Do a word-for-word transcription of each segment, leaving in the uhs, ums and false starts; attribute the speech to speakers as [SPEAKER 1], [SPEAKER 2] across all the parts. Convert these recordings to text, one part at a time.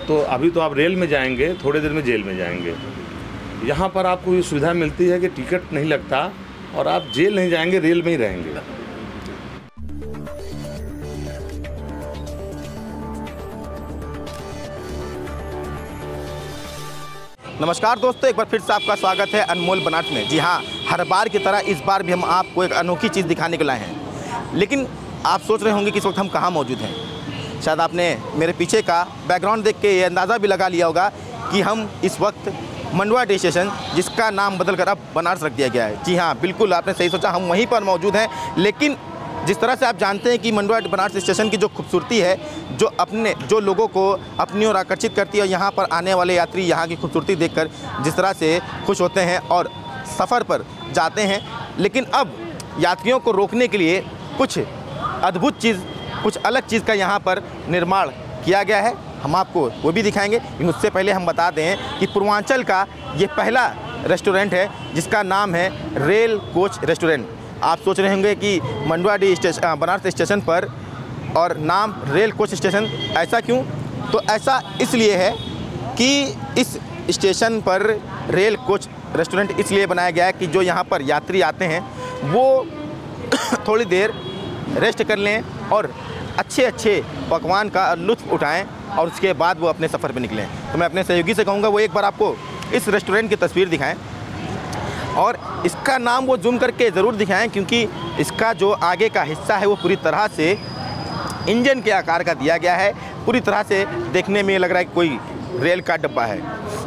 [SPEAKER 1] तो अभी तो आप रेल में जाएंगे, थोड़ी देर में जेल में जाएंगे। यहाँ पर आपको ये सुविधा मिलती है कि टिकट नहीं लगता और आप जेल नहीं जाएंगे, रेल में ही रहेंगे।
[SPEAKER 2] नमस्कार दोस्तों, एक बार फिर से आपका स्वागत है अनमोल बनारस में। जी हाँ, हर बार की तरह इस बार भी हम आपको एक अनोखी चीज़ दिखाने को लाए हैं। लेकिन आप सोच रहे होंगे कि इस वक्त हम कहाँ मौजूद हैं। शायद आपने मेरे पीछे का बैकग्राउंड देख के ये अंदाज़ा भी लगा लिया होगा कि हम इस वक्त मंडवा डी स्टेशन, जिसका नाम बदलकर अब बनारस रख दिया गया है। जी हाँ, बिल्कुल आपने सही सोचा, हम वहीं पर मौजूद हैं। लेकिन जिस तरह से आप जानते हैं कि मंडवा बनारस स्टेशन की जो खूबसूरती है, जो अपने जो लोगों को अपनी ओर आकर्षित करती है, यहाँ पर आने वाले यात्री यहाँ की खूबसूरती देखकर जिस तरह से खुश होते हैं और सफ़र पर जाते हैं। लेकिन अब यात्रियों को रोकने के लिए कुछ अद्भुत चीज़, कुछ अलग चीज़ का यहाँ पर निर्माण किया गया है। हम आपको वो भी दिखाएंगे, लेकिन उससे पहले हम बता दें कि पूर्वांचल का ये पहला रेस्टोरेंट है जिसका नाम है रेल कोच रेस्टोरेंट। आप सोच रहे होंगे कि Manduadih station, Banaras station पर और नाम रेल कोच स्टेशन, ऐसा क्यों? तो ऐसा इसलिए है कि इस स्टेशन पर रेल कोच रेस्टोरेंट इसलिए बनाया गया है कि जो यहाँ पर यात्री आते हैं वो थोड़ी देर रेस्ट कर लें और अच्छे अच्छे पकवान का लुत्फ़ उठाएं और उसके बाद वो अपने सफ़र पे निकलें। तो मैं अपने सहयोगी से कहूँगा वो एक बार आपको इस रेस्टोरेंट की तस्वीर दिखाएं और इसका नाम वो जूम करके ज़रूर दिखाएं, क्योंकि इसका जो आगे का हिस्सा है वो पूरी तरह से इंजन के आकार का दिया गया है। पूरी तरह से देखने में लग रहा है कि कोई रेल का डब्बा है।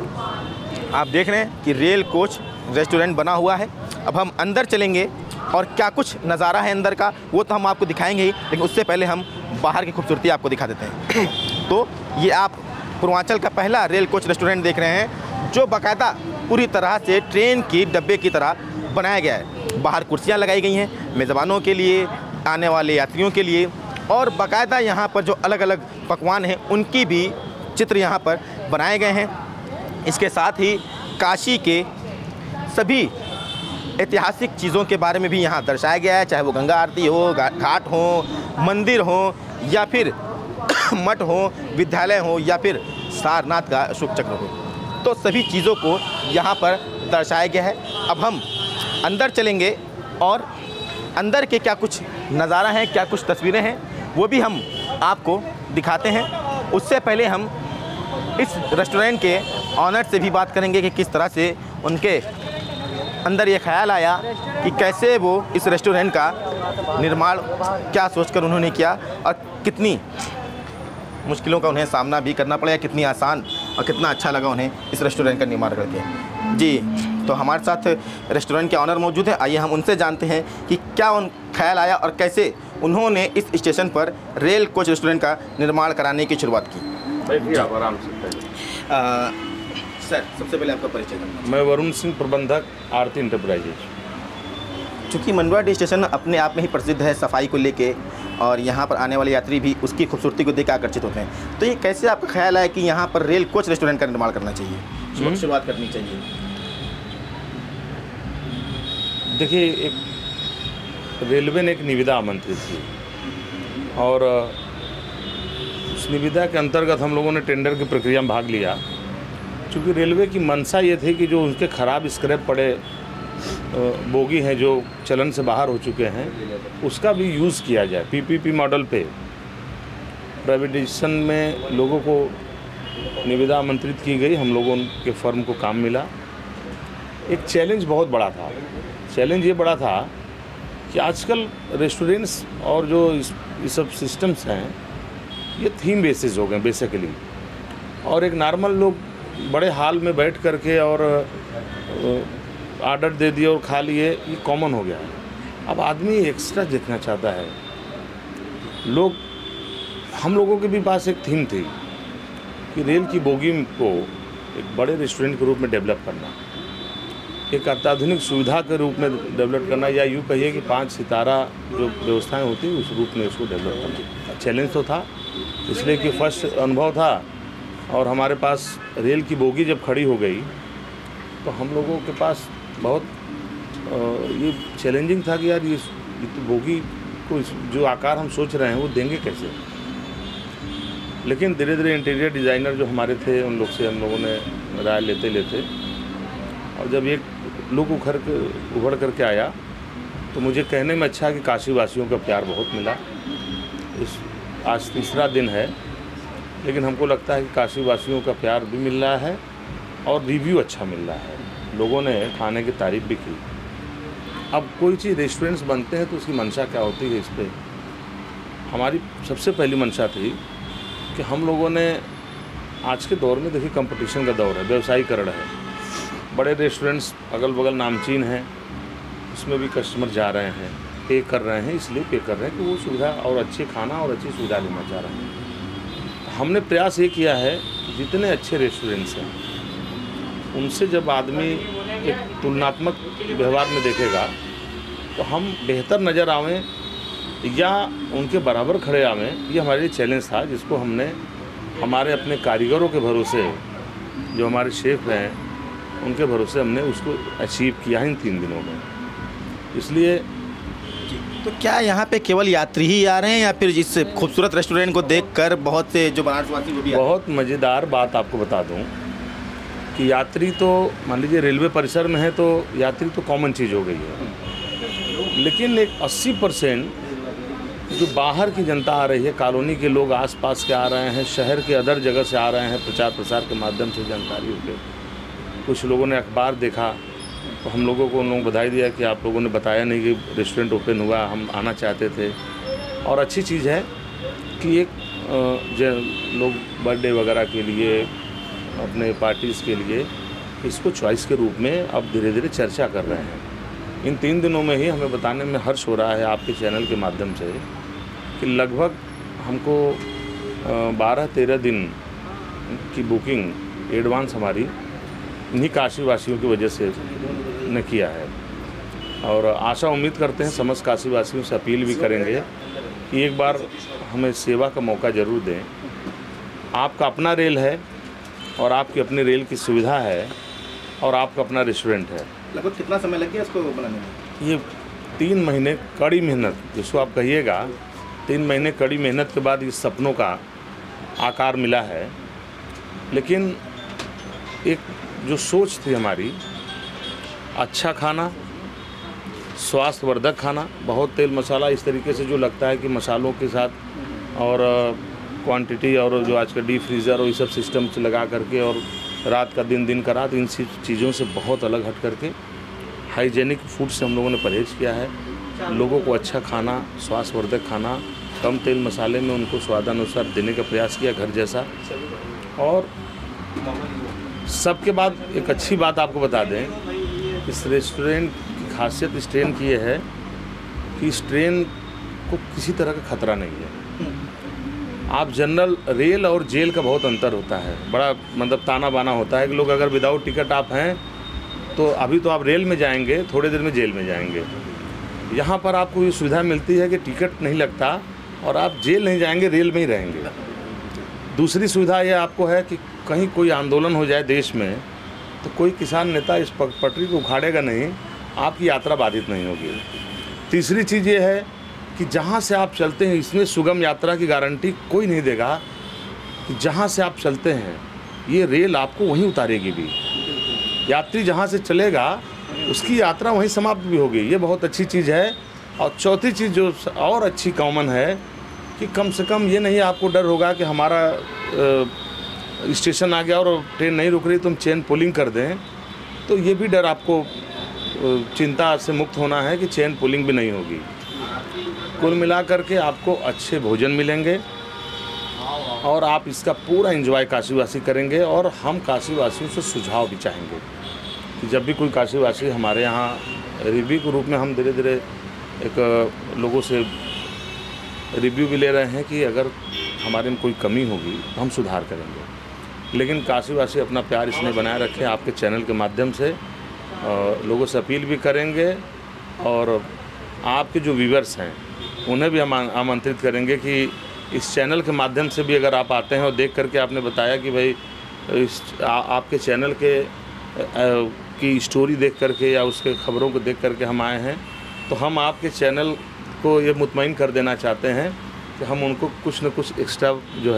[SPEAKER 2] आप देख रहे हैं कि रेल कोच रेस्टोरेंट बना हुआ है। अब हम अंदर चलेंगे और क्या कुछ नज़ारा है अंदर का वो तो हम आपको दिखाएंगे ही, लेकिन उससे पहले हम बाहर की खूबसूरती आपको दिखा देते हैं। तो ये आप पूर्वांचल का पहला रेल कोच रेस्टोरेंट देख रहे हैं, जो बाकायदा पूरी तरह से ट्रेन की डब्बे की तरह बनाया गया है। बाहर कुर्सियाँ लगाई गई हैं मेज़बानों के लिए, आने वाले यात्रियों के लिए, और बाकायदा यहाँ पर जो अलग अलग पकवान हैं उनकी भी चित्र यहाँ पर बनाए गए हैं। इसके साथ ही काशी के सभी ऐतिहासिक चीज़ों के बारे में भी यहाँ दर्शाया गया है, चाहे वो गंगा आरती हो, घाट हो, मंदिर हो, या फिर मठ हो, विद्यालय हो, या फिर सारनाथ का अशोक चक्र हो। तो सभी चीज़ों को यहाँ पर दर्शाया गया है। अब हम अंदर चलेंगे और अंदर के क्या कुछ नज़ारा है, क्या कुछ तस्वीरें हैं, वो भी हम आपको दिखाते हैं। उससे पहले हम इस रेस्टोरेंट के ऑनर से भी बात करेंगे कि किस तरह से उनके अंदर ये ख्याल आया कि कैसे वो इस रेस्टोरेंट का निर्माण क्या सोचकर उन्होंने किया और कितनी मुश्किलों का उन्हें सामना भी करना पड़ा, कितनी आसान और कितना अच्छा लगा उन्हें इस रेस्टोरेंट का निर्माण करके। जी, तो हमारे साथ रेस्टोरेंट के ऑनर मौजूद हैं। आइए हम उनसे जानते हैं कि क्या उन ख्याल आया और कैसे उन्होंने इस स्टेशन पर रेल कोच रेस्टोरेंट का निर्माण कराने की शुरुआत की।
[SPEAKER 1] बैठिए आप आराम से।
[SPEAKER 2] सर, सबसे पहले आपका परिचय करना।
[SPEAKER 1] मैं वरुण सिंह, प्रबंधक, आरती इंटरप्राइजेज।
[SPEAKER 2] चूँकि मंडवा डी स्टेशन अपने आप में ही प्रसिद्ध है सफाई को लेके, और यहाँ पर आने वाले यात्री भी उसकी खूबसूरती को देख आकर्षित होते हैं, तो ये कैसे आपका ख्याल आया कि यहाँ पर रेल कोच रेस्टोरेंट का निर्माण करना चाहिए, शुरुआत करनी चाहिए?
[SPEAKER 1] देखिए, एक रेलवे ने एक निविदा आमंत्रित की और उस निविदा के अंतर्गत हम लोगों ने टेंडर की प्रक्रिया में भाग लिया। चूँकि रेलवे की मंशा ये थी कि जो उनके ख़राब स्क्रैप पड़े बोगी हैं जो चलन से बाहर हो चुके हैं, उसका भी यूज़ किया जाए। पीपीपी मॉडल पे प्राइवेटाइजेशन में लोगों को निविदा आमंत्रित की गई। हम लोगों के फर्म को काम मिला। एक चैलेंज बहुत बड़ा था। चैलेंज ये बड़ा था कि आजकल रेस्टोरेंट्स और जो इस ये सब सिस्टम्स हैं ये थीम बेसिस हो गए बेसिकली, और एक नॉर्मल लोग बड़े हॉल में बैठ करके और ऑर्डर दे दिए और खा लिए, ये कॉमन हो गया है। अब आदमी एक्स्ट्रा देखना चाहता है। लोग, हम लोगों के भी पास एक थीम थी कि रेल की बोगी को एक बड़े रेस्टोरेंट के रूप में डेवलप करना, एक अत्याधुनिक सुविधा के रूप में डेवलप करना, या यूँ कहिए कि पाँच सितारा जो व्यवस्थाएं होती उस रूप में उसको डेवलप करना। चैलेंज तो था, इसलिए कि फर्स्ट अनुभव था, और हमारे पास रेल की बोगी जब खड़ी हो गई तो हम लोगों के पास बहुत ये चैलेंजिंग था कि यार ये तो बोगी को जो आकार हम सोच रहे हैं वो देंगे कैसे। लेकिन धीरे धीरे इंटीरियर डिज़ाइनर जो हमारे थे उन लोग से हम लोगों ने राय लेते लेते और जब एक लुक उखड़ के उभर करके आया तो मुझे कहने में अच्छा कि काशी वासियों का प्यार बहुत मिला। इस आज तीसरा दिन है, लेकिन हमको लगता है कि काशी वासियों का प्यार भी मिल रहा है और रिव्यू अच्छा मिल रहा है। लोगों ने खाने की तारीफ़ भी की। अब कोई चीज़ रेस्टोरेंट्स बनते हैं तो उसकी मंशा क्या होती है, इस पर हमारी सबसे पहली मंशा थी कि हम लोगों ने आज के दौर में देखिए कंपटीशन का दौर है, व्यवसायीकरण है, बड़े रेस्टोरेंट्स अगल बगल नामचीन हैं, उसमें भी कस्टमर जा रहे हैं, पे कर रहे हैं, इसलिए पे कर रहे हैं कि वो सुविधा और अच्छे खाना और अच्छी सुविधा लेना चाह रहे हैं। हमने प्रयास ये किया है कि जितने अच्छे रेस्टोरेंट्स हैं उनसे जब आदमी एक तुलनात्मक व्यवहार में देखेगा तो हम बेहतर नज़र आवें या उनके बराबर खड़े आवें, ये हमारे लिए चैलेंज था, जिसको हमने हमारे अपने कारीगरों के भरोसे, जो हमारे शेफ हैं उनके भरोसे हमने उसको अचीव किया है इन तीन दिनों में। इसलिए
[SPEAKER 2] तो क्या यहाँ पे केवल यात्री ही आ रहे हैं या फिर इस खूबसूरत रेस्टोरेंट को देखकर बहुत से जो बनारसवासी वो भी आ रहे हैं?
[SPEAKER 1] बहुत मज़ेदार बात आपको बता दूं कि यात्री तो मान लीजिए रेलवे परिसर में है तो यात्री तो कॉमन चीज़ हो गई है, लेकिन एक अस्सी परसेंट जो बाहर की जनता आ रही है, कॉलोनी के लोग आसपास के आ रहे हैं, शहर के अदर जगह से आ रहे हैं, प्रचार प्रसार के माध्यम से जानकारी हो गई। कुछ लोगों ने अखबार देखा तो हम लोगों को उन लोगों को बधाई दिया कि आप लोगों ने बताया नहीं कि रेस्टोरेंट ओपन हुआ, हम आना चाहते थे। और अच्छी चीज़ है कि एक जो लोग बर्थडे वगैरह के लिए, अपने पार्टीज़ के लिए इसको चॉइस के रूप में अब धीरे धीरे चर्चा कर रहे हैं। इन तीन दिनों में ही हमें बताने में हर्ष हो रहा है आपके चैनल के माध्यम से कि लगभग हमको बारह तेरह दिन की बुकिंग एडवांस हमारी इन्हीं काशी वासियों की वजह से ने किया है। और आशा उम्मीद करते हैं समस्त काशी वासियों से अपील भी करेंगे कि एक बार हमें सेवा का मौका ज़रूर दें। आपका अपना रेल है और आपकी अपनी रेल की सुविधा है और आपका अपना रेस्टोरेंट है।
[SPEAKER 2] लगभग कितना समय लग गया इसको बनाने में?
[SPEAKER 1] ये तीन महीने कड़ी मेहनत जिसको आप कहिएगा, तीन महीने कड़ी मेहनत के बाद इस सपनों का आकार मिला है। लेकिन एक जो सोच थी हमारी, अच्छा खाना, स्वास्थ्यवर्धक खाना, बहुत तेल मसाला इस तरीके से जो लगता है कि मसालों के साथ और क्वांटिटी और जो आज का डीप फ्रीज़र और ये सब सिस्टम से लगा करके और रात का दिन, दिन का रात, इन चीज़ों से बहुत अलग हट करके हाइजेनिक फूड से हम लोगों ने परहेज़ किया है। लोगों को अच्छा खाना, स्वास्थ्यवर्धक खाना, कम तेल मसाले में उनको स्वादानुसार देने का प्रयास किया, घर जैसा। और सबके बाद एक अच्छी बात आपको बता दें, इस रेस्टोरेंट की खासियत इस ट्रेन की ये है कि इस ट्रेन को किसी तरह का खतरा नहीं है। आप जनरल रेल और जेल का बहुत अंतर होता है, बड़ा मतलब ताना बाना होता है कि लोग अगर विदाउट टिकट आप हैं तो अभी तो आप रेल में जाएंगे, थोड़ी देर में जेल में जाएंगे। यहाँ पर आपको ये सुविधा मिलती है कि टिकट नहीं लगता और आप जेल नहीं जाएंगे, रेल में ही रहेंगे। दूसरी सुविधा ये आपको है कि कहीं कोई आंदोलन हो जाए देश में तो कोई किसान नेता इस पटरी को उखाड़ेगा नहीं, आपकी यात्रा बाधित नहीं होगी। तीसरी चीज़ ये है कि जहाँ से आप चलते हैं इसमें सुगम यात्रा की गारंटी कोई नहीं देगा कि जहाँ से आप चलते हैं ये रेल आपको वहीं उतारेगी भी। यात्री जहाँ से चलेगा उसकी यात्रा वहीं समाप्त भी होगी, ये बहुत अच्छी चीज़ है। और चौथी चीज़ जो और अच्छी कॉमन है कि कम से कम ये नहीं आपको डर होगा कि हमारा स्टेशन आ गया और ट्रेन नहीं रुक रही, तुम चेन पुलिंग कर दें। तो ये भी डर आपको चिंता से मुक्त होना है कि चेन पुलिंग भी नहीं होगी। कुल मिलाकर के आपको अच्छे भोजन मिलेंगे और आप इसका पूरा एंजॉय काशीवासी करेंगे। और हम काशीवासियों से सुझाव भी चाहेंगे कि जब भी कोई काशीवासी हमारे यहाँ रिव्यू के रूप में, हम धीरे धीरे एक लोगों से रिव्यू भी ले रहे हैं कि अगर हमारे में कोई कमी होगी तो हम सुधार करेंगे। लेकिन काशीवासी अपना प्यार इसमें बनाए रखें, आपके चैनल के माध्यम से लोगों से अपील भी करेंगे। और आपके जो व्यूअर्स हैं उन्हें भी हम आमंत्रित करेंगे कि इस चैनल के माध्यम से भी अगर आप आते हैं और देख करके आपने बताया कि भाई इस आ, आपके चैनल के आ, की स्टोरी देख करके या उसके खबरों को देख करके हम आए हैं, तो हम आपके चैनल को ये मुतमईन कर देना चाहते हैं कि हम उनको कुछ न कुछ एक्स्ट्रा जो है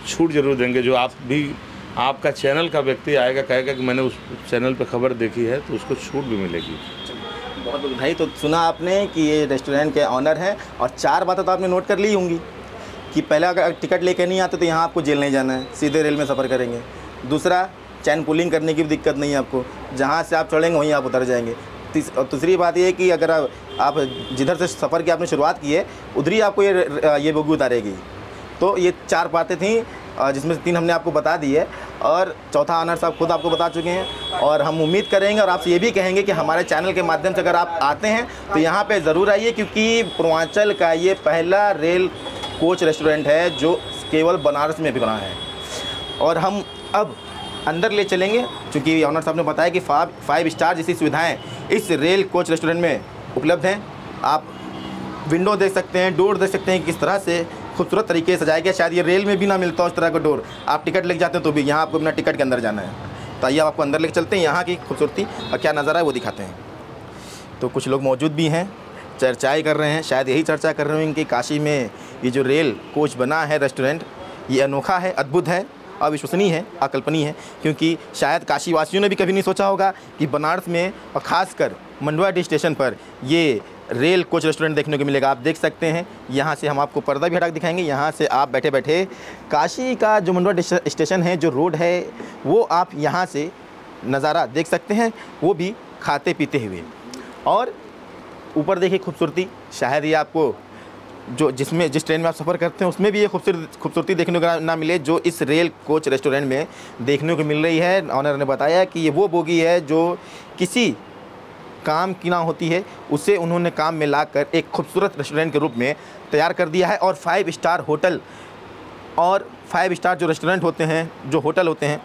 [SPEAKER 1] छूट जरूर देंगे। जो आप भी आपका चैनल का व्यक्ति आएगा कहेगा कि मैंने उस चैनल पे खबर देखी है, तो उसको छूट भी मिलेगी।
[SPEAKER 2] बहुत बहुत भाई, तो सुना आपने कि ये रेस्टोरेंट के ऑनर हैं, और चार बातें तो आपने नोट कर ली होंगी कि पहला, अगर टिकट लेके नहीं आते तो यहाँ आपको जेल नहीं जाना है, सीधे रेल में सफ़र करेंगे। दूसरा, चैन पुलिंग करने की भी दिक्कत नहीं है आपको, जहाँ से आप चढ़ेंगे वहीं आप उतर जाएंगे। तीस और दूसरी बात ये है कि अगर आप, आप जिधर से सफ़र की आपने शुरुआत की है उधर ही आपको ये ये बोगी उतारेगी। तो ये चार बातें थी, जिसमें से तीन हमने आपको बता दी है, और चौथा ऑनर साहब खुद आपको बता चुके हैं। और हम उम्मीद करेंगे और आपसे ये भी कहेंगे कि हमारे चैनल के माध्यम से अगर आप आते हैं तो यहाँ पे ज़रूर आइए, क्योंकि पूर्वांचल का ये पहला रेल कोच रेस्टोरेंट है जो केवल बनारस में भी बना है। और हम अब अंदर ले चलेंगे, क्योंकि ऑनर साहब ने बताया कि फाइव फाइव स्टार जैसी सुविधाएँ इस रेल कोच रेस्टोरेंट में उपलब्ध हैं। आप विंडो देख सकते हैं, डोर देख सकते हैं किस तरह से खूबसूरत तरीके से सजाया गया। शायद ये रेल में भी ना मिलता उस तरह का डोर, आप टिकट लेके जाते हैं तो भी यहाँ आपको अपना टिकट के अंदर जाना है। तो आइए आपको अंदर लेके चलते हैं, यहाँ की खूबसूरती और क्या नज़ारा है वो दिखाते हैं। तो कुछ लोग मौजूद भी हैं, चर्चाएँ कर रहे हैं, शायद यही चर्चा कर रहे हैं कि काशी में ये जो रेल कोच बना है रेस्टोरेंट, ये अनोखा है, अद्भुत है, अविश्वसनीय है, अकल्पनीय है। क्योंकि शायद काशी वासियों ने भी कभी नहीं सोचा होगा कि बनारस में और ख़ासकर मंडुआडीह स्टेशन पर ये रेल कोच रेस्टोरेंट देखने को मिलेगा। आप देख सकते हैं, यहाँ से हम आपको पर्दा भी हटा के दिखाएंगे। यहाँ से आप बैठे बैठे काशी का जो मंडुआडीह स्टेशन है, जो रोड है, वो आप यहाँ से नज़ारा देख सकते हैं, वो भी खाते पीते हुए। और ऊपर देखिए खूबसूरती, शायद ये आपको जो जिसमें जिस ट्रेन में आप सफ़र करते हैं उसमें भी ये खूबसूरती खूबसूरती देखने को ना मिले जो इस रेल कोच रेस्टोरेंट में देखने को मिल रही है। ऑनर ने बताया कि ये वो बोगी है जो किसी काम की ना होती है, उसे उन्होंने काम में लाकर एक खूबसूरत रेस्टोरेंट के रूप में तैयार कर दिया है। और फाइव स्टार होटल और फाइव स्टार जो रेस्टोरेंट होते हैं, जो होटल होते हैं,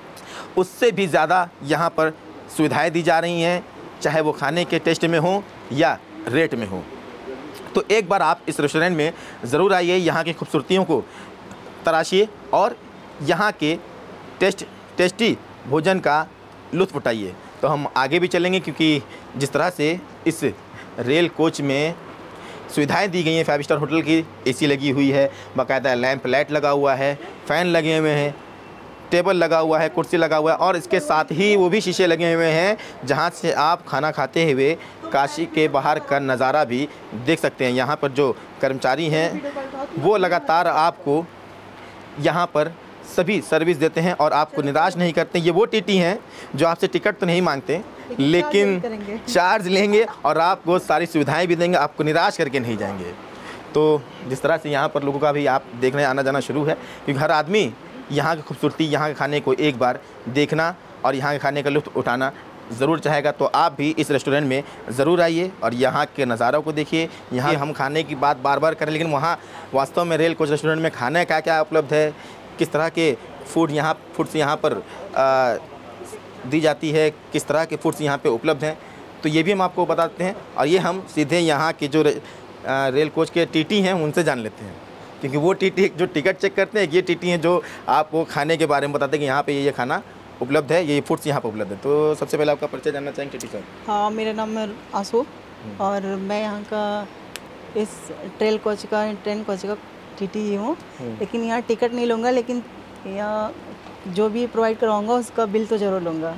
[SPEAKER 2] उससे भी ज़्यादा यहाँ पर सुविधाएं दी जा रही हैं, चाहे वो खाने के टेस्ट में हो या रेट में हो। तो एक बार आप इस रेस्टोरेंट में ज़रूर आइए, यहाँ की खूबसूरतियों को तराशिए और यहाँ के टेस्ट टेस्टी भोजन का लुत्फ़ उठाइए। तो हम आगे भी चलेंगे, क्योंकि जिस तरह से इस रेल कोच में सुविधाएं दी गई हैं, फाइव स्टार होटल की एसी लगी हुई है, बाकायदा लैंप लाइट लगा हुआ है, फ़ैन लगे हुए हैं, टेबल लगा हुआ है, कुर्सी लगा हुआ है, और इसके साथ ही वो भी शीशे लगे हुए हैं जहां से आप खाना खाते हुए काशी के बाहर का नज़ारा भी देख सकते हैं। यहाँ पर जो कर्मचारी हैं वो लगातार आपको यहाँ पर सभी सर्विस देते हैं और आपको निराश नहीं करते। ये वो टीटी हैं जो आपसे टिकट तो नहीं मांगते, लेकिन चार्ज लेंगे और आपको सारी सुविधाएं भी देंगे, आपको निराश करके नहीं जाएंगे। तो जिस तरह से यहाँ पर लोगों का भी आप देखने आना जाना शुरू है, क्योंकि हर आदमी यहाँ की खूबसूरती, यहाँ के खाने को एक बार देखना और यहाँ के खाने का लुत्फ़ उठाना ज़रूर चाहेगा। तो आप भी इस रेस्टोरेंट में ज़रूर आइए और यहाँ के नज़ारों को देखिए। यहाँ हम खाने की बात बार बार करें, लेकिन वहाँ वास्तव में रेल कोच रेस्टोरेंट में खाने क्या क्या उपलब्ध है, किस तरह के फूड यहाँ फूड्स यहाँ पर आ, दी जाती है, किस तरह के फूड्स यहाँ पे उपलब्ध हैं, तो ये भी हम आपको बताते हैं। और ये हम सीधे यहाँ के जो रे, आ, रेल कोच के टीटी हैं उनसे जान लेते हैं, क्योंकि वो टीटी जो टिकट चेक करते हैं, ये टीटी हैं जो आपको खाने के बारे में बताते हैं कि यहाँ पे ये ये खाना उपलब्ध है, ये फूड्स यहाँ पे उपलब्ध है। तो सबसे पहले आपका परिचय जानना चाहेंगे टीटी साहब?
[SPEAKER 3] हाँ, मेरा नाम है आशु और मैं यहाँ का इस ट्रेल कोच का ट्रेन कोच का टीटी ही हूँ, लेकिन यहाँ टिकट नहीं लूँगा, लेकिन यहाँ जो भी प्रोवाइड करवाऊँगा उसका बिल तो ज़रूर लूँगा।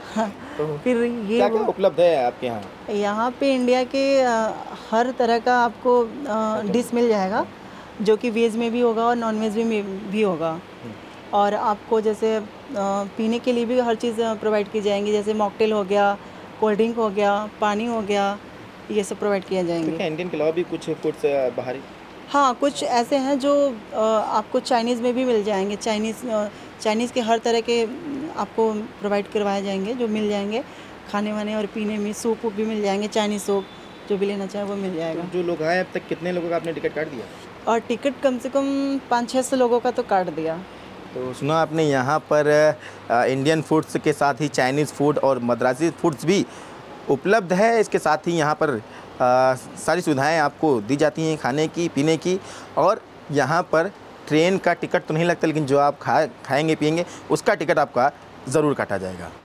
[SPEAKER 2] तो
[SPEAKER 3] फिर ये
[SPEAKER 2] क्या क्या उपलब्ध है आपके यहाँ?
[SPEAKER 3] यहाँ पे इंडिया के आ, हर तरह का आपको डिश मिल जाएगा, जो कि वेज में भी होगा और नॉन वेज में भी होगा। और आपको जैसे आ, पीने के लिए भी हर चीज़ प्रोवाइड की जाएंगी, जैसे मॉकटेल हो गया, कोल्ड ड्रिंक हो गया, पानी हो गया, ये सब प्रोवाइड किया जाएंगे।
[SPEAKER 2] ठीक है, इंडियन के अलावा भी कुछ फूड्स बाहरी?
[SPEAKER 3] हाँ, कुछ ऐसे हैं जो आ, आपको चाइनीज़ में भी मिल जाएंगे। चाइनीज़ चाइनीज़ के हर तरह के आपको प्रोवाइड करवाए जाएंगे, जो मिल जाएंगे खाने वाने और पीने में। सूप भी मिल जाएंगे, चाइनीज़ सूप जो भी लेना चाहे वो मिल जाएगा।
[SPEAKER 2] तो जो लोग आए अब तक कितने लोगों का आपने टिकट काट दिया?
[SPEAKER 3] और टिकट कम से कम पाँच छः सौ लोगों का तो काट दिया।
[SPEAKER 2] तो सुना आपने, यहाँ पर आ, इंडियन फूड्स के साथ ही चाइनीज़ फूड और मद्रासी फूड्स भी उपलब्ध है। इसके साथ ही यहाँ पर आ, सारी सुविधाएं आपको दी जाती हैं खाने की, पीने की। और यहाँ पर ट्रेन का टिकट तो नहीं लगता, लेकिन जो आप खा खाएंगे पिएंगे उसका टिकट आपका ज़रूर काटा जाएगा।